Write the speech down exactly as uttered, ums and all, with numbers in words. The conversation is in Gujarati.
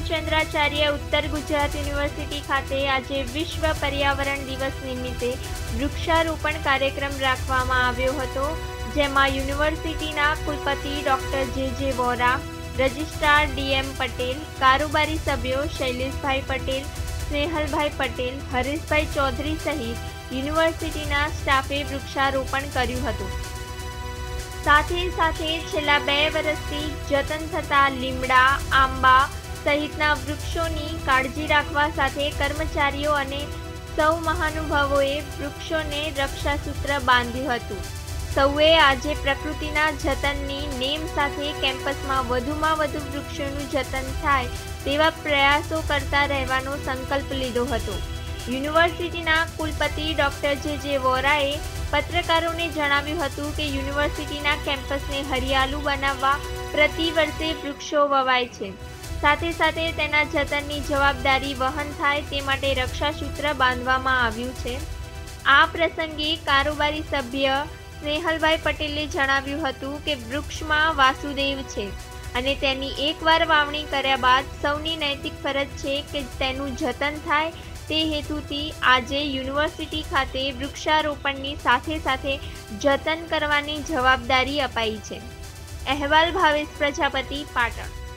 હેમચંદ્રાચાર્ય ઉત્તર ગુજરાત યુનિવર્સિટી ખાતે આજે વિશ્વ પર્યાવરણ દિવસ નિમિત્તે વૃક્ષારોપણ કાર્યક્રમ રાખવામાં આવ્યો હતો, જેમાં યુનિવર્સિટીના કુલપતિ doctor J J Vora, registrar D M Patel, કારોબારી સભ્યો શૈલેષભાઈ પટેલ, સ્નેહલભાઈ પટેલ, હરીશભાઈ ચૌધરી સહિત યુનિવર્સિટીના સ્ટાફે વૃક્ષારોપણ કર્યું હતું। સાથે સાથે છેલ્લા બે વર્ષથી જતન થતા લીમડા, આંબા સહિતના વૃક્ષોની કાળજી રાખવા સાથે કર્મચારીઓ અને સૌ મહાનુભાવોએ વૃક્ષોને રક્ષાસૂત્ર બાંધ્યું હતું। સૌએ આજે પ્રકૃતિના જતનની નેમ સાથે કેમ્પસમાં વધુમાં વધુ વૃક્ષોનું જતન થાય તેવા પ્રયાસો કરતા રહેવાનો સંકલ્પ લીધો હતો। યુનિવર્સિટીના કુલપતિ ડોક્ટર જે જે વોરાએ પત્રકારોને જણાવ્યું હતું કે યુનિવર્સિટીના કેમ્પસને હરિયાળું બનાવવા પ્રતિ વર્ષે વૃક્ષો વવાય છે, સાથે સાથે તેના જતનની જવાબદારી વહન થાય તે માટે રક્ષાસૂત્ર બાંધવામાં આવ્યું છે। આ પ્રસંગે કારોબારી સભ્ય સ્નેહલભાઈ પટેલે જણાવ્યું હતું કે વૃક્ષમાં વાસુદેવ છે અને તેની એકવાર વાવણી કર્યા બાદ સૌની નૈતિક ફરજ છે કે તેનું જતન થાય। તે હેતુથી આજે યુનિવર્સિટી ખાતે વૃક્ષારોપણની સાથે સાથે જતન કરવાની જવાબદારી અપાઈ છે। અહેવાલ ભાવેશ પ્રજાપતિ, પાટણ।